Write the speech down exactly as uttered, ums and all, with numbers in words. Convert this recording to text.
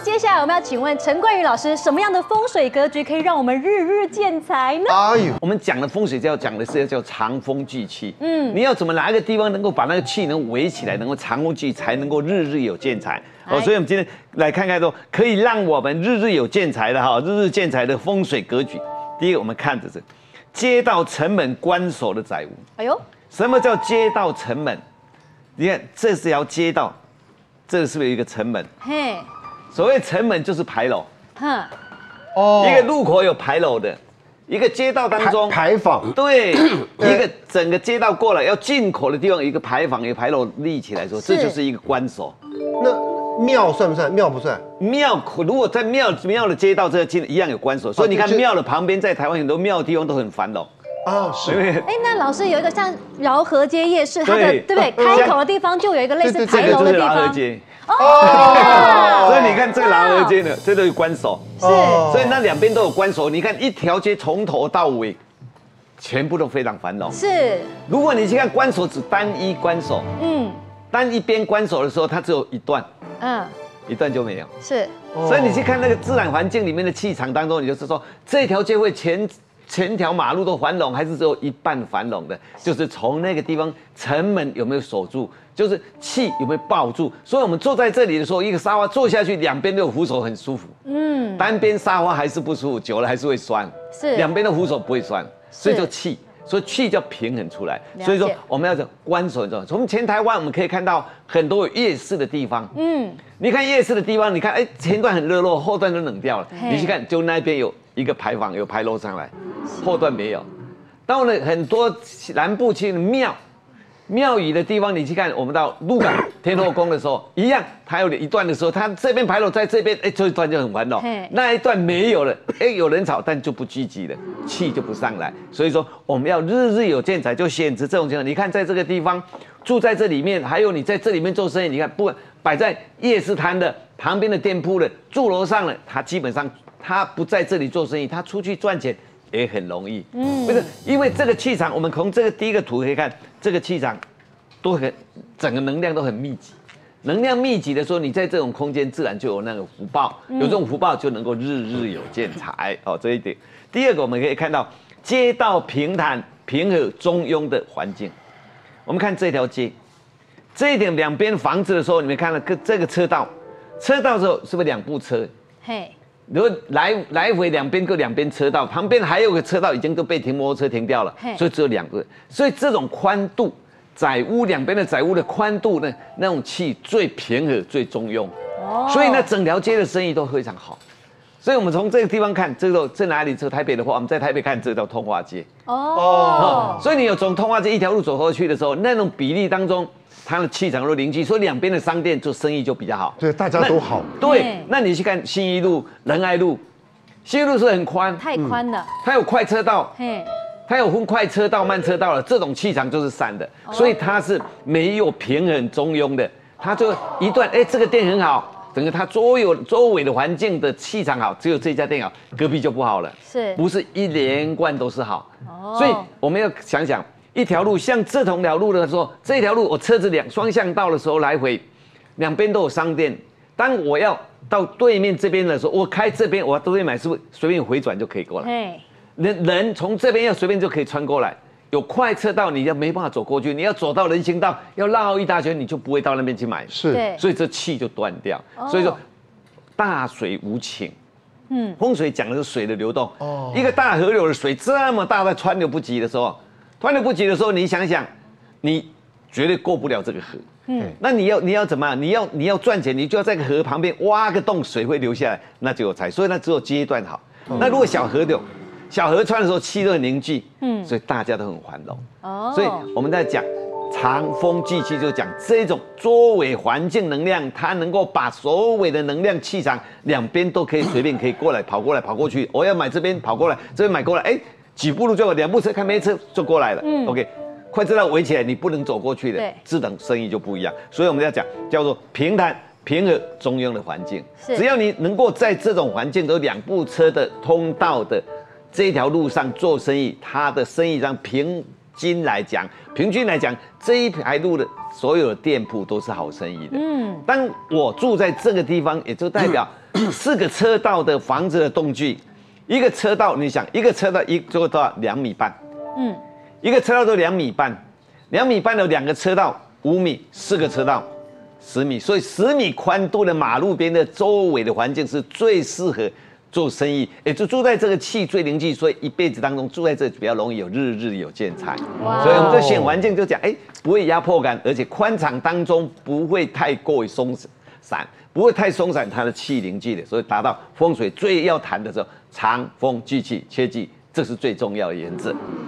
接下来我们要请问陈冠宇老师，什么样的风水格局可以让我们日日见财呢？ 哎呦， 我们讲的风水叫讲的是叫藏风聚气。 嗯， 你要怎么哪一个地方能够把那个气能围起来，能够藏风聚，才能够日日有见财。哦，所以我们今天来看看说，可以让我们日日有见财的哈，日日见财的风水格局。第一个，我们看的是街道城门关守的宅屋。 哎呦， 什么叫街道城门？你看这是条街道，这是不是有一个城门？ 嘿， 所谓城门就是牌楼， 哼， 哦一个路口有牌楼的，一个街道当中牌坊， 对，一个整个街道过来要进口的地方有一个牌坊，有个牌楼立起来说，这就是一个关守。 那庙算不算？庙不算。 庙如果在庙庙的街道这个一样有关守，所以你看庙的旁边，在台湾很多庙的地方都很繁荣。 啊，是。 哎，那老师有一个像饶河街夜市，它的对对不对？开口的地方就有一个类似牌楼的地饶河方。 街。 哦， 所以你看这个饶河街呢，这都有关守。 是， 所以那两边都有关守。你看一条街从头到尾，全部都非常繁荣。 是。 如果你去看关守，只单一关守， 嗯， 单一边关守的时候，它只有一段， 嗯， 一段就没有。 是。 所以你去看那个自然环境里面的气场当中，你就是说这条街会全全条马路都繁荣，还是只有一半繁荣的？就是从那个地方城门有没有守住，就是气有没有抱住。所以我们坐在这里的时候，一个沙发坐下去，两边都有扶手，很舒服。嗯，单边沙发还是不舒服，久了还是会酸。 是， 两边的扶手不会酸，所以就气。所以气叫平衡出来，所以说我们要讲关守很重要。从前台湾我们可以看到很多有夜市的地方，嗯，你看夜市的地方，你看哎前段很热络，后段都冷掉了。你去看，就那边有一个牌坊有牌楼上来，后段没有。到了很多南部去的庙。庙宇的地方，你去看，我们到鹿港天后宫的时候，一样，它有一段的时候，它这边牌楼在这边，哎，这一段就很繁荣，那一段没有了，哎，有人吵，但就不积极了，气就不上来。所以说，我们要日日有见财，就显示这种情况。你看，在这个地方住在这里面，还有你在这里面做生意，你看，不管摆在夜市摊的旁边的店铺的住楼上了，他基本上他不在这里做生意，他出去赚钱。也很容易，嗯，不是因为这个气场，我们从这个第一个图可以看，这个气场都很整个能量都很密集，能量密集的时候，你在这种空间自然就有那个福报，有这种福报就能够日日有见财哦，这一点。第二个我们可以看到街道平坦、平和、中庸的环境。我们看这条街，这一点两边房子的时候，你们看到这个车道，车道的时候是不是两部车？嘿。如果来来回两边各两边车道，旁边还有个车道已经都被停摩托车停掉了，所以只有两个。所以这种宽度，窄屋两边的窄屋的宽度呢，那种气最平和、最中庸。哦。所以呢，整条街的生意都非常好。所以我们从这个地方看，这个在哪里？这台北的话，我们在台北看，这叫通化街。哦。哦。所以你有从通化街一条路走过去的时候，那种比例当中。它的气场都凝聚，所以两边的商店做生意就比较好。 对，大家都好。 对，那你去看信义路、仁爱路，信义路是很宽， 太宽了。 它有快车道，它有分快车道、慢车道了，这种气场就是散的，所以它是没有平衡中庸的。它就一段，哎，这个店很好，整个它周有周围的环境的气场好，只有这家店好，隔壁就不好了。是，不是一连贯都是好？所以我们要想想。一条路像这同条路的时候，这条路我车子两双向道的时候来回，两边都有商店。当我要到对面这边的时候，我开这边，我要对面买，是不是随便回转就可以过来？人人从这边要随便就可以穿过来。有快车道，你要没办法走过去，你要走到人行道，要绕一大圈，你就不会到那边去买。 是， 所以这气就断掉。所以说，大水无情。嗯，风水讲的是水的流动。哦，一个大河流的水这么大，在川流不及的时候。川流不及的时候，你想想，你绝对过不了这个河。嗯，那你要你要怎么样？你要你要赚钱，你就要在河旁边挖个洞，水会流下来，那就有财。所以那只有阶段好。嗯、那如果小河流，小河川的时候气都很凝聚，嗯，所以大家都很繁荣。哦，所以我们在讲藏风聚气，就讲这种周围环境能量，它能够把所有的能量气场两边都可以随便可以过来跑过来跑过去。我要买这边跑过来，这边买过来，哎。几步路就有两部车，看没车就过来了。嗯 ，OK， 快车道围起来，你不能走过去的，这等生意就不一样。所以我们要讲叫做平坦、平和、中庸的环境。只要你能够在这种环境有两部车的通道的这一条路上做生意，它的生意上平均来讲，平均来讲这一排路的所有的店铺都是好生意的。嗯，当我住在这个地方，也就代表四个车道的房子的栋距，一个车道你想一个车道一做到两米半，嗯，一个车道都两米半，两米半的两个车道五米，四个车道十米，所以十米宽度的马路边的周围的环境是最适合做生意，也就住在这个气最邻居，所以一辈子当中住在这比较容易有日日有见财。所以我们在选环境就讲，哎，不会压迫感，而且宽敞当中不会太过于松散，不会太松散它的气凝聚的，所以达到风水最要谈的时候，长风聚气，切记这是最重要的原则。